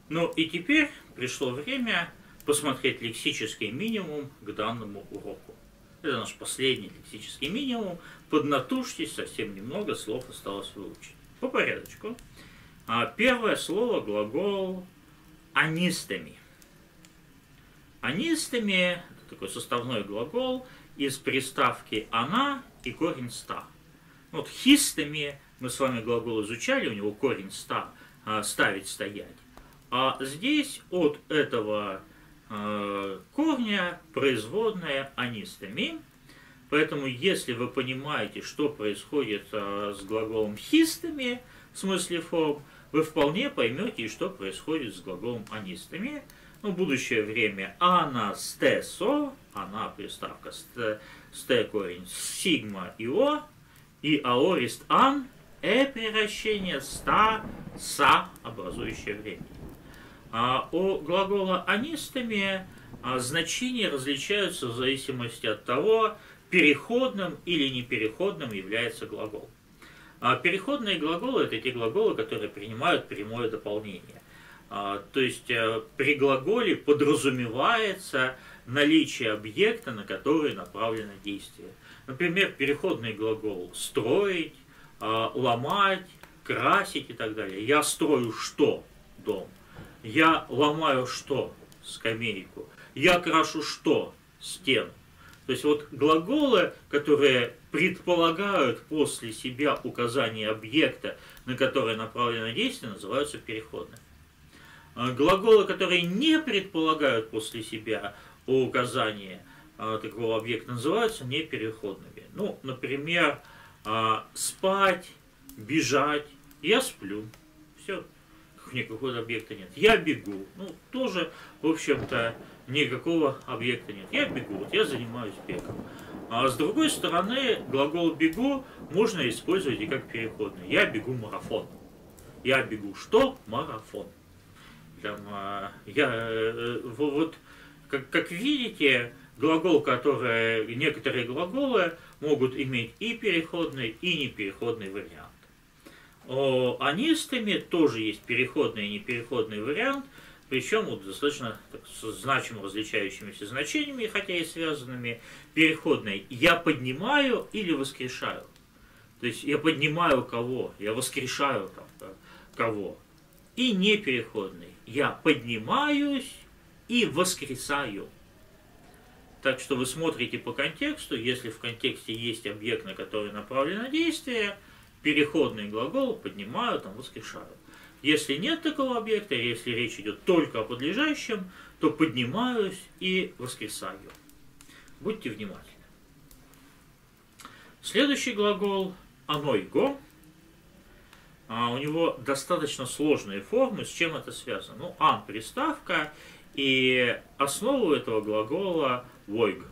Ну и теперь пришло время посмотреть лексический минимум к данному уроку. Это наш последний лексический минимум. Поднатужьтесь, совсем немного слов осталось выучить. По порядочку. Первое слово — глагол анистеми. Анистеми — это такой составной глагол из приставки «она» и корень «ста». Вот хистеми мы с вами глагол изучали, у него корень «ста», ставить, стоять. А здесь от этого корня производная анистеми. Поэтому, если вы понимаете, что происходит с глаголом хистеми, в смысле форм, вы вполне поймете, что происходит с глаголом анистеми. Ну, будущее время анастесо, она приставка сте корень сигма и о, и аорист ан, превращение ста, са, образующее время. У глагола анистеми значения различаются в зависимости от того, переходным или непереходным является глагол. Переходные глаголы — это те глаголы, которые принимают прямое дополнение. То есть при глаголе подразумевается наличие объекта, на который направлено действие. Например, переходный глагол «строить», «ломать», «красить» и так далее. Я строю что? Дом. Я ломаю что? Скамейку. Я крашу что? Стену. То есть вот глаголы, которые предполагают после себя указание объекта, на который направлено действие, называются переходными. Глаголы, которые не предполагают после себя указание такого объекта, называются непереходными. Ну, например, спать, бежать. Я сплю. Все. Никакого объекта нет. Я бегу. Ну, тоже, в общем-то, никакого объекта нет. Я бегу, вот я занимаюсь бегом. А с другой стороны, глагол «бегу» можно использовать и как переходный. Я бегу марафон. Я бегу что? Марафон. Там, вот, как видите, глагол, некоторые глаголы могут иметь и переходный, и непереходный вариант. У анистеми тоже есть переходный и непереходный вариант, причем вот достаточно значимо различающимися значениями, хотя и связанными. Переходный «я поднимаю» или «воскрешаю». То есть я поднимаю кого, я воскрешаю кого. И непереходный «я поднимаюсь и воскресаю». Так что вы смотрите по контексту, если в контексте есть объект, на который направлено действие, переходный глагол поднимаю, там, воскрешаю. Если нет такого объекта, если речь идет только о подлежащем, то поднимаюсь и воскресаю. Будьте внимательны. Следующий глагол анойго. У него достаточно сложные формы. С чем это связано? Ну, ан приставка, и основу этого глагола войг.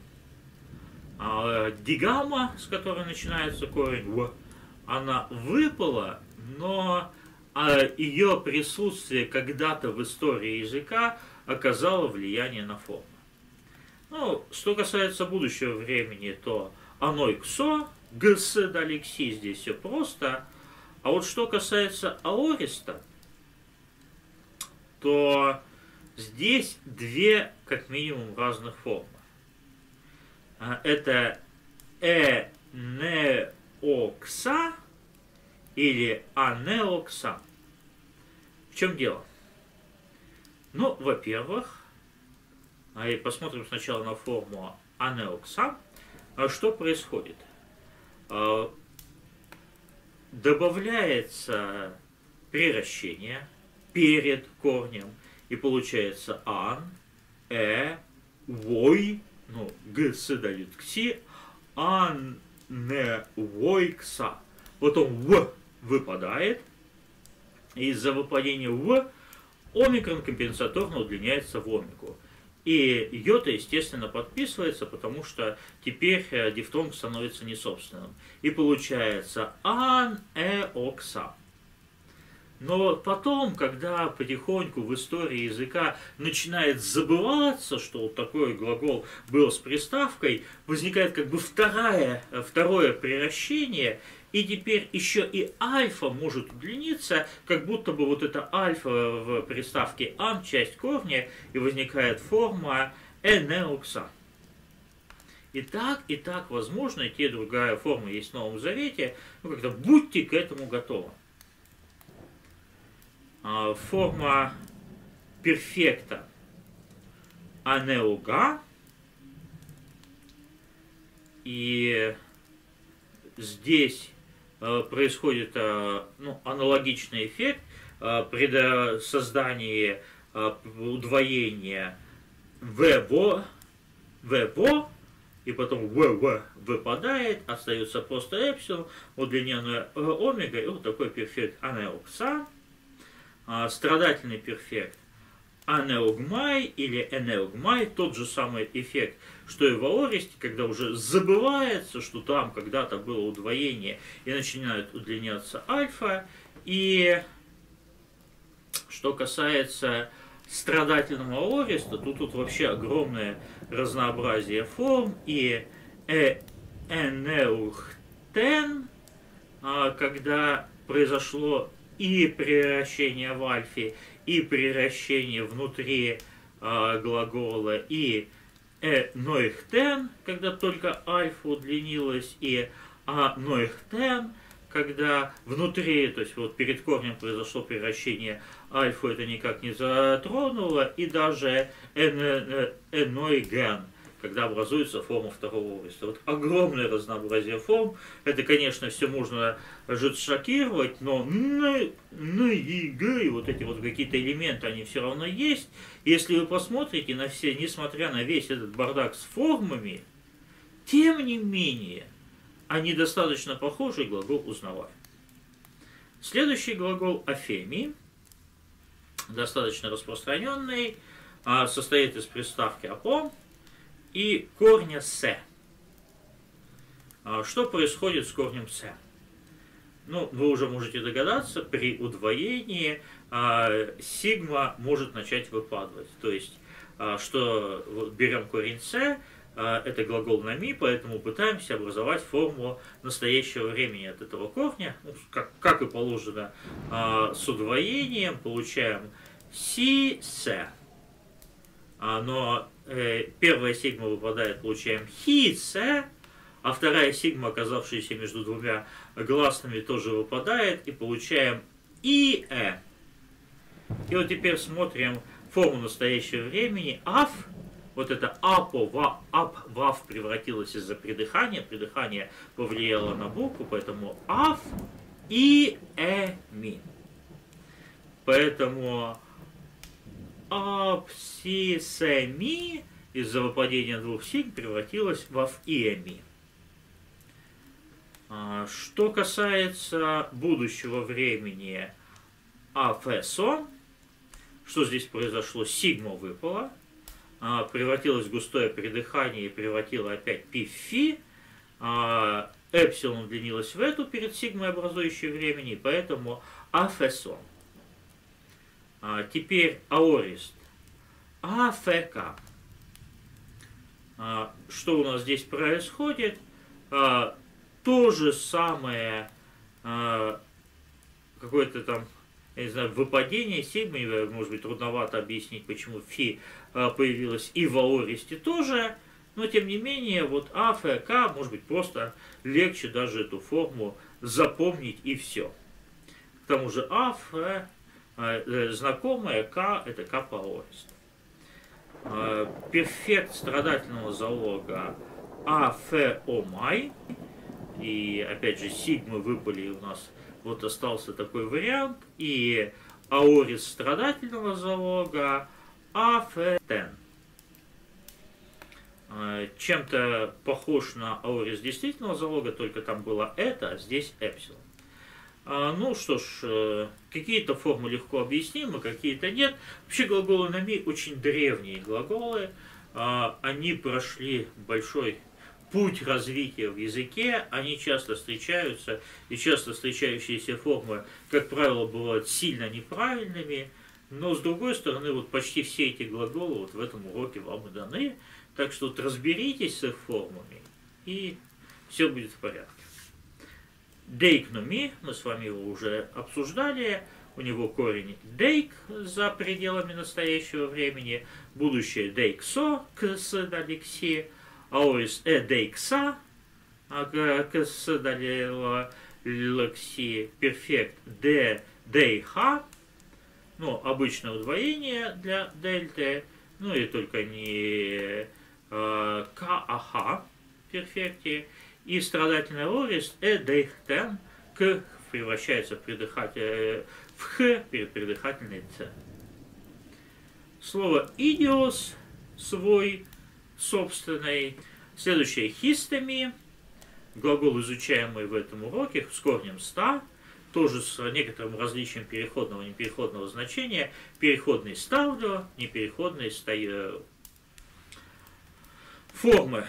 Дигама, с которой начинается корень в, она выпала, но ее присутствие когда-то в истории языка оказало влияние на форму. Ну, что касается будущего времени, то анойксо, гс далекси, здесь все просто. А вот что касается аориста, то здесь две, как минимум, разных формы. Это энеокса или анеокса. В чем дело? Ну, во-первых, посмотрим сначала на форму анеокса. Что происходит? Добавляется приращение перед корнем, и получается ан, вой, ну, г с дают кси, ан, не, вой, кса. Потом в выпадает, и из-за выпадения в омикрон компенсаторно удлиняется в омику. И йота, естественно, подписывается, потому что теперь дифтонг становится несобственным. И получается ан-окса. Но потом, когда потихоньку в истории языка начинает забываться, что вот такой глагол был с приставкой, возникает как бы второе превращение, И теперь еще и альфа может удлиниться, как будто бы вот это альфа в приставке ан, часть корня, и возникает форма энеукса. И так, возможно, и те, и другая форма есть в Новом Завете. Ну, как-то будьте к этому готовы. Форма перфекта анеуга. И здесь происходит аналогичный эффект при создании удвоения ВВ, и потом ВВ выпадает, остается просто эпсилон, удлиненная омега, и вот такой перфект анеукса. Страдательный перфект анеугмай или энеугмай, тот же самый эффект, что и в аористе, когда уже забывается, что там когда-то было удвоение и начинает удлиняться альфа. И что касается страдательного аориста, то тут вообще огромное разнообразие форм. И энеухтен, когда произошло и превращение в альфе, и превращение внутри глагола, и нойхтен, когда только альфа удлинилась, и нойхтен, когда внутри, то есть вот перед корнем произошло превращение, альфа это никак не затронуло, и даже энойген, когда образуется форма второго аориста. Вот огромное разнообразие форм. Это, конечно, все можно шокировать, но и вот эти вот какие-то элементы, они все равно есть. Если вы посмотрите на все, несмотря на весь этот бардак с формами, тем не менее, они достаточно похожи, глагол узнаваем. Следующий глагол афемии, достаточно распространенный, состоит из приставки апо и корня «се». Что происходит с корнем «се»? Ну, вы уже можете догадаться, при удвоении сигма может начать выпадать. То есть, что вот берем корень «се», это глагол «нами», поэтому пытаемся образовать форму настоящего времени от этого корня. Ну, как и положено, с удвоением получаем «си-се». Но первая сигма выпадает, получаем хи-се, а вторая сигма, оказавшаяся между двумя гласными, тоже выпадает, и получаем и-э. И вот теперь смотрим форму настоящего времени. Аф, вот это апо, ап, вав превратилось из-за придыхания. Придыхание повлияло на букву, поэтому аф и-э-ми. Поэтому апсисеми из-за выпадения двух сигм превратилась в афиеми. Что касается будущего времени афесо, что здесь произошло? Сигма выпала, превратилась в густое придыхание и превратила опять пи-фи. Эпсилон удлинилась в эту перед сигмой, образующей времени, поэтому афесо. Теперь аорист. АФК. Что у нас здесь происходит? То же самое, какое-то там, я не знаю, выпадение сигмы, может быть, трудновато объяснить, почему фи появилось и в аористе тоже, но тем не менее, вот АФК, может быть, просто легче даже эту форму запомнить и все. К тому же АФ, знакомое К, это К по аористу. Перфект страдательного залога афеомай. И опять же сигмы выпали, у нас вот остался такой вариант. И аорист страдательного залога афетен. Чем-то похож на аорист действительного залога, только там было это, а здесь эпсилон. Ну что ж, какие-то формы легко объяснимы, какие-то нет. Вообще глаголы нами очень древние глаголы. Они прошли большой путь развития в языке. Они часто встречаются, и часто встречающиеся формы, как правило, бывают сильно неправильными. Но с другой стороны, вот почти все эти глаголы вот в этом уроке вам и даны. Так что вот разберитесь с их формами, и все будет в порядке. Дейкнуми, мы с вами его уже обсуждали, у него корень дейк за пределами настоящего времени, будущее дейксо, кс далекси, аорис дейкса, кс далекси, перфект дейха, ну, обычное удвоение для дельты, ну и только не каха перфекте, и страдательный аорист дейхтен, к превращается в х перед придыхательной ц. Слово идиос, свой, собственный. Следующее хистеми, глагол, изучаемый в этом уроке, с корнем ста, тоже с некоторым различием переходного и непереходного значения. Переходный ставлю, непереходный стою. Формы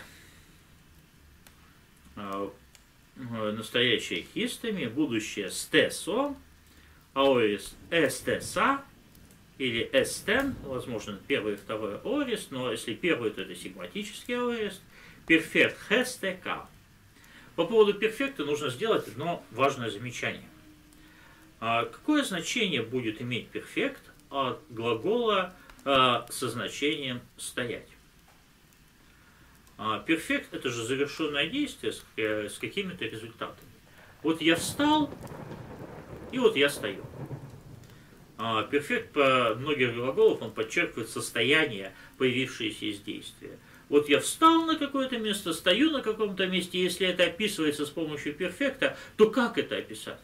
настоящее хистеми, будущее стесо, аорис эстеса или эстен, возможно, первый и второй аорист, но если первый, то это сигматический аорист, перфект хестека. По поводу перфекта нужно сделать одно важное замечание. Какое значение будет иметь перфект от глагола со значением «стоять»? Перфект – это же завершенное действие с какими-то результатами. Вот я встал, и вот я стою. Перфект по многих глаголов, он подчеркивает состояние, появившееся из действия. Вот я встал на какое-то место, стою на каком-то месте. Если это описывается с помощью перфекта, то как это описать?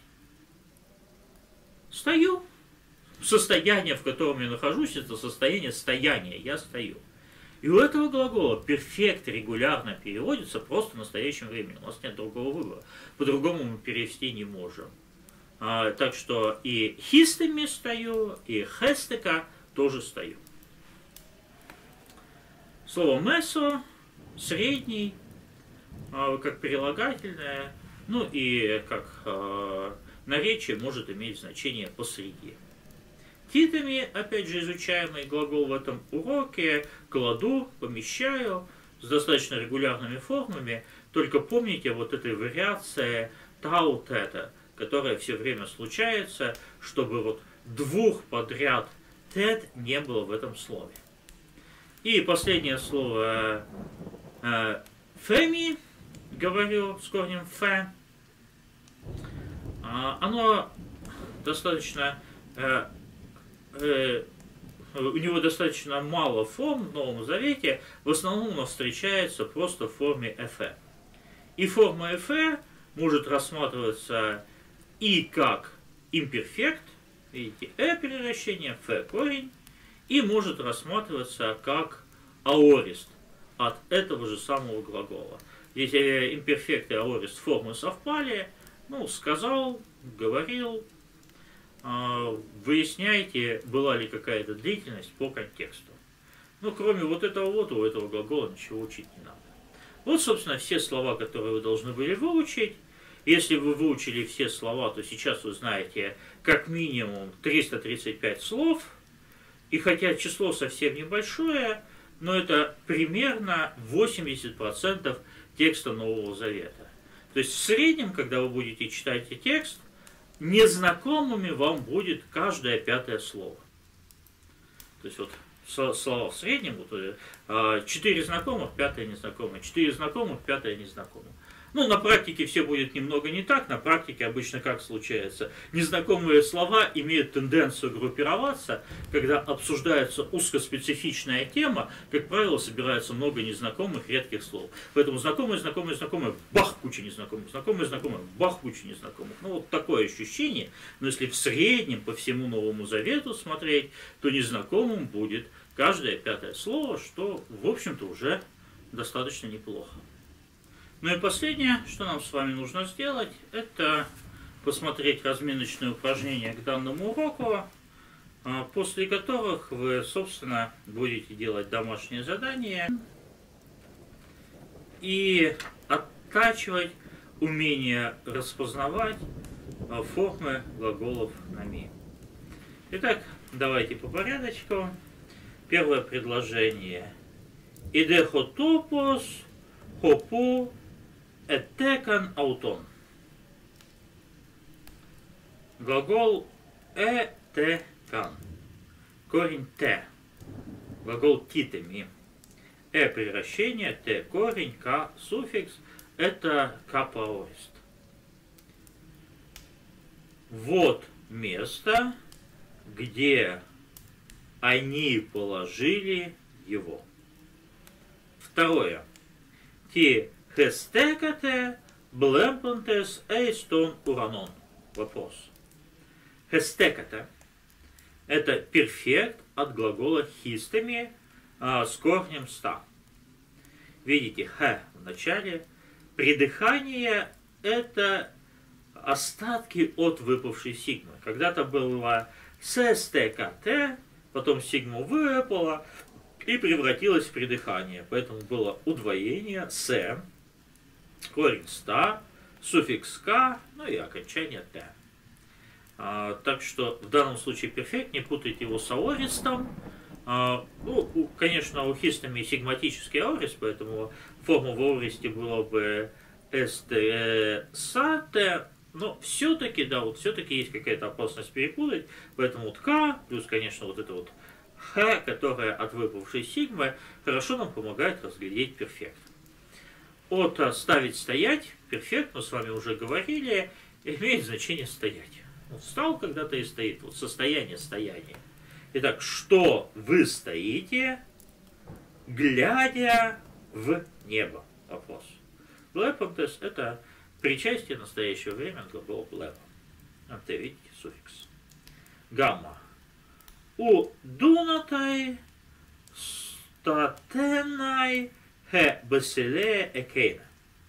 Стою. Состояние, в котором я нахожусь, это состояние стояния. Я стою. И у этого глагола перфект регулярно переводится просто в настоящем времени. У нас нет другого выбора. По-другому мы перевести не можем. Так что и хистеми стою, и хестека тоже стою. Слово месо, средний, как прилагательное, ну и как наречие может иметь значение посреди. Титами, опять же, изучаемый глагол в этом уроке, кладу, помещаю, с достаточно регулярными формами, только помните вот этой вариации тау-тета, которая все время случается, чтобы вот двух подряд тет не было в этом слове. И последнее слово феми, говорю с корнем фе, оно достаточно... у него достаточно мало форм в Новом Завете, в основном оно встречается просто в форме эфе. И форма эфе может рассматриваться и как имперфект, видите, перевращение, ф корень, и может рассматриваться как аорист от этого же самого глагола. Здесь имперфект и аорист формы совпали, ну, сказал, говорил, выясняйте, была ли какая-то длительность по контексту. Ну, кроме вот этого вот, у этого глагола ничего учить не надо. Вот, собственно, все слова, которые вы должны были выучить. Если вы выучили все слова, то сейчас вы знаете как минимум 335 слов. И хотя число совсем небольшое, но это примерно 80% текста Нового Завета. То есть в среднем, когда вы будете читать текст, незнакомыми вам будет каждое пятое слово. То есть вот слова в среднем, вот, 4 знакомых, 5 незнакомое, 4 знакомых, 5 незнакомое. Ну, на практике все будет немного не так. На практике обычно как случается? Незнакомые слова имеют тенденцию группироваться, когда обсуждается узкоспецифичная тема, как правило, собирается много незнакомых, редких слов. Поэтому знакомые, знакомые, знакомые, бах, куча незнакомых, знакомые, знакомые, бах, куча незнакомых. Ну, вот такое ощущение. Но если в среднем по всему Новому Завету смотреть, то незнакомым будет каждое пятое слово, что, в общем-то, уже достаточно неплохо. Ну и последнее, что нам с вами нужно сделать, это посмотреть разминочные упражнения к данному уроку, после которых вы, собственно, будете делать домашние задания и оттачивать умение распознавать формы глаголов нами. Итак, давайте по порядочку. Первое предложение. Идехотопос, хопу, этекан аутон. Глагол этекан. Корень т. Глагол титами. Превращение, т корень, к суффикс. Это капаорист. Вот место, где они положили его. Второе. Ти хестекате блемпантес эйстон уранон. Вопрос. Хестекате – это перфект от глагола хистами с корнем ста. Видите, х в начале. Придыхание – это остатки от выпавшей сигмы. Когда-то было ССТКТ, потом сигма выпала и превратилась в придыхание. Поэтому было удвоение с, корень ста, суффикс к, ну и окончание т. Так что в данном случае перфект, не путайте его с аористом. Ну, конечно, у хистами сигматический аорист, поэтому форма в аористе была бы СТСАТ, но все-таки, да, вот все-таки есть какая-то опасность перепутать, поэтому вот К, плюс, конечно, вот это вот Х, которая от выпавшей сигмы, хорошо нам помогает разглядеть перфект. От ставить стоять, перфект, мы с вами уже говорили, имеет значение стоять. Вот встал когда-то и стоит, вот состояние стояния. Итак, что вы стоите, глядя в небо? Вопрос. Блэпантес – это причастие настоящего времени от глагола блэпа. Т, видите, суффикс. Гамма. У дунатай статенай хе басиле экейна.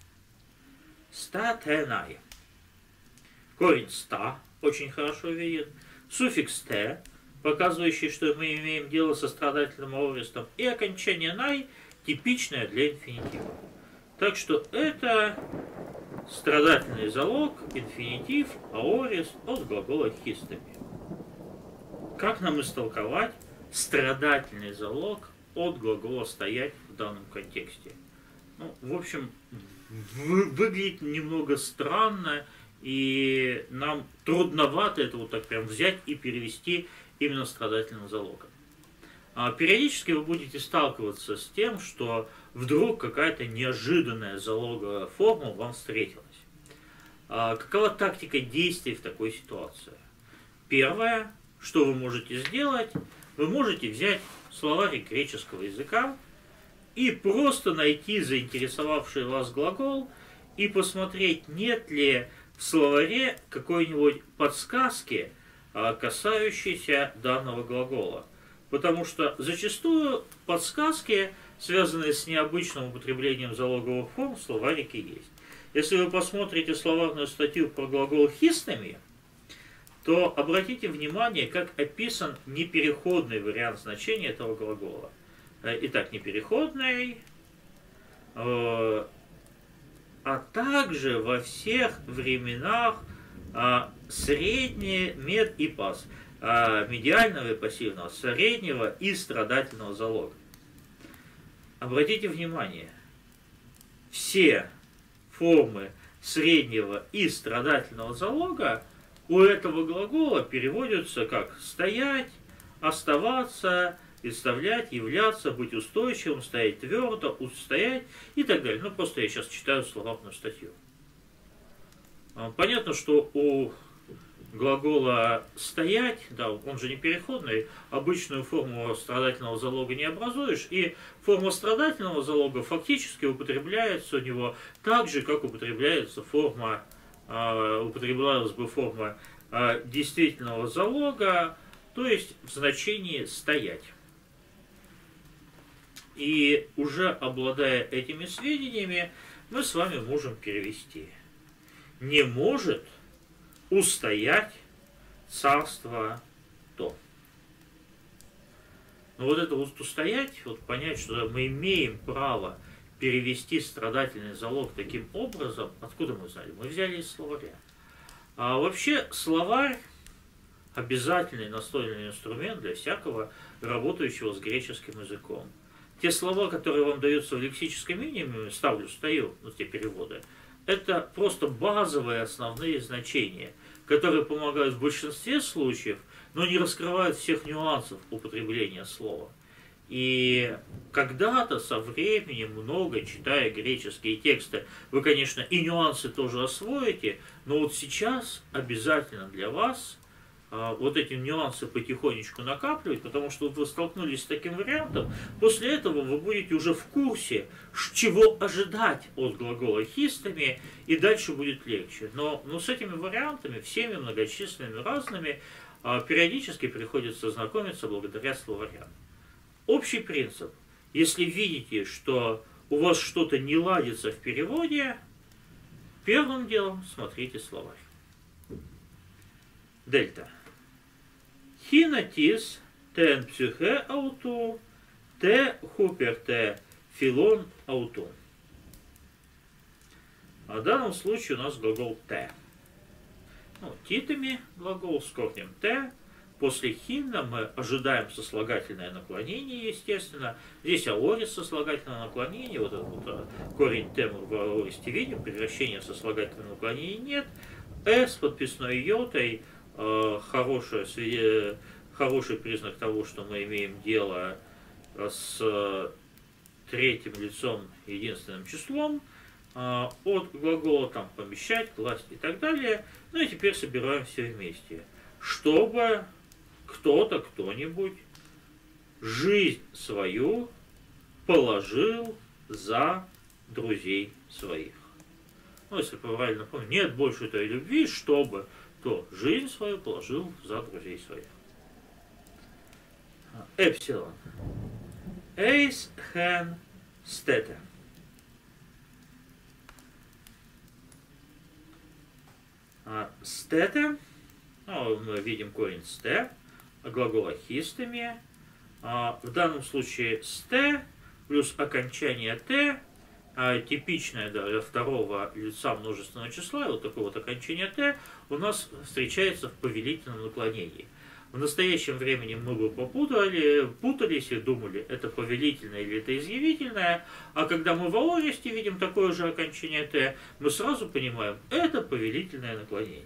Статенай. Корень ста очень хорошо виден. Суффикс т, показывающий, что мы имеем дело со страдательным аористом, и окончание най, типичное для инфинитива. Так что это страдательный залог, инфинитив, аорист от глагола хистами. Как нам истолковать страдательный залог от глагола стоять в данном контексте? Ну, в общем, выглядит немного странно, и нам трудновато это вот так прям взять и перевести именно страдательным залогом. Периодически вы будете сталкиваться с тем, что вдруг какая-то неожиданная залоговая форма вам встретилась. Какова тактика действий в такой ситуации? Первое, что вы можете сделать, вы можете взять словарик греческого языка и просто найти заинтересовавший вас глагол и посмотреть, нет ли в словаре какой-нибудь подсказки, касающейся данного глагола. Потому что зачастую подсказки, связанные с необычным употреблением залоговых форм, в словарике есть. Если вы посмотрите словарную статью про глагол хистами, то обратите внимание, как описан непереходный вариант значения этого глагола. Итак, непереходный, а также во всех временах среднее, мед и пас, медиального и пассивного, среднего и страдательного залога. Обратите внимание, все формы среднего и страдательного залога у этого глагола переводятся как стоять, оставаться, представлять, являться, быть устойчивым, стоять твердо, устоять и так далее. Ну, просто я сейчас читаю словарную статью. Понятно, что у глагола «стоять», да, он же не переходный, обычную форму страдательного залога не образуешь, и форма страдательного залога фактически употребляется у него так же, как употребляется форма, употреблялась бы форма действительного залога, то есть в значении «стоять». И уже обладая этими сведениями, мы с вами можем перевести. Не может устоять царство то. Но вот это вот устоять, вот понять, что мы имеем право перевести страдательный залог таким образом, откуда мы знали? Мы взяли из словаря. А вообще словарь обязательный настольный инструмент для всякого работающего с греческим языком. Те слова, которые вам даются в лексическом минимуме, ставлю, стою, вот те переводы, это просто базовые основные значения. которые помогают в большинстве случаев, но не раскрывают всех нюансов употребления слова. И когда-то со временем, много читая греческие тексты, вы, конечно, и нюансы тоже освоите, но вот сейчас обязательно для вас вот эти нюансы потихонечку накапливать, потому что вот вы столкнулись с таким вариантом, после этого вы будете уже в курсе, чего ожидать от глагола хистами, и дальше будет легче. Но с этими вариантами, всеми многочисленными разными, периодически приходится знакомиться благодаря словарям. Общий принцип. Если видите, что у вас что-то не ладится в переводе, первым делом смотрите словарь. Дельта. Хинатис тен психе ауту, те хуперте филон ауту. В данном случае у нас глагол те. Титами глагол с корнем те. После хинна мы ожидаем сослагательное наклонение, естественно. Здесь аорис сослагательное наклонение, вот этот вот корень темур в аористе видим, превращения в сослагательное наклонение нет. С подписной йотой хороший признак того, что мы имеем дело с третьим лицом единственным числом. От глагола там помещать, класть и так далее. Ну и теперь собираем все вместе. Чтобы кто-то, кто-нибудь жизнь свою положил за друзей своих. Если правильно помню, нет больше той любви, чтобы, то жизнь свою положил за друзей своих. Эпсилон. Эйс хэн стете. Стете, мы видим корень сте, глагола хистами. В данном случае сте плюс окончание т, типичное для второго лица множественного числа, и вот такое вот окончание т у нас встречается в повелительном наклонении. В настоящем времени мы бы путались и думали, это повелительное или это изъявительное, а когда мы в аористе видим такое же окончание т, мы сразу понимаем, это повелительное наклонение.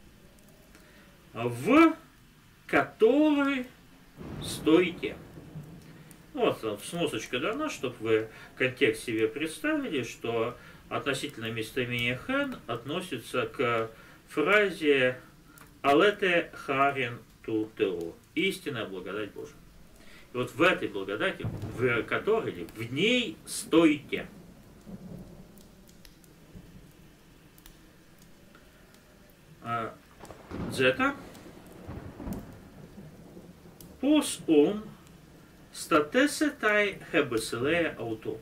В которой стойте. Вот сносочка дана, чтобы вы контекст себе представили, что относительно местоимения хэн относится к фразе «алете харин ту теу» – истинная благодать Божия. И вот в этой благодати, в которой, в ней стойте. Дзета. Пос статесетай хебеселея ауту.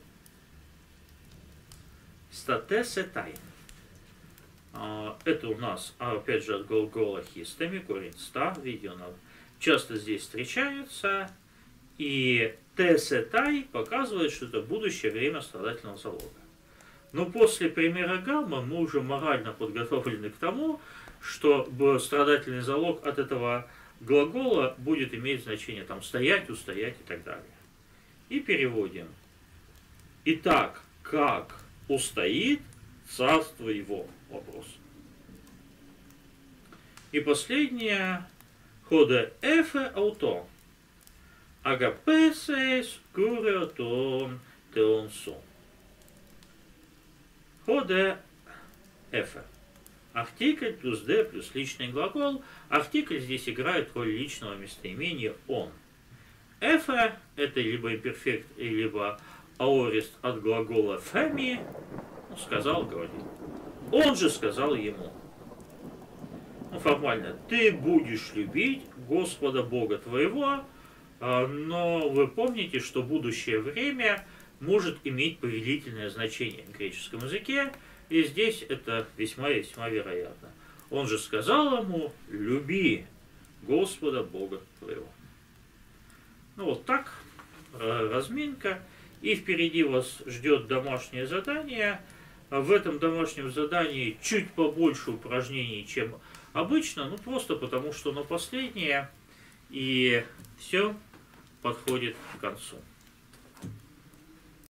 Статесетай. Это у нас, опять же, от глагола хистами, корень ста, видите, он часто здесь встречается. И тесетай показывает, что это будущее время страдательного залога. Но после примера гамма мы уже морально подготовлены к тому, что страдательный залог от этого глагола будет иметь значение там стоять, устоять и так далее. И переводим. Итак, как устоит царство его? Вопрос. И последнее. Ходе эфе ауто. Агапесес куреотон теонсо. Ходе эфе. Артикль плюс «д» плюс личный глагол. Артикль здесь играет роль личного местоимения «он». «Эфе» – это либо имперфект, либо аорист от глагола «феми», сказал, говорит. Он же сказал ему. Формально, ты будешь любить Господа Бога твоего, но вы помните, что будущее время может иметь повелительное значение в греческом языке, и здесь это весьма-весьма вероятно. Он же сказал ему, люби Господа Бога твоего. Вот так, разминка. И впереди вас ждет домашнее задание. В этом домашнем задании чуть побольше упражнений, чем обычно. Просто потому, что оно последнее. И все подходит к концу.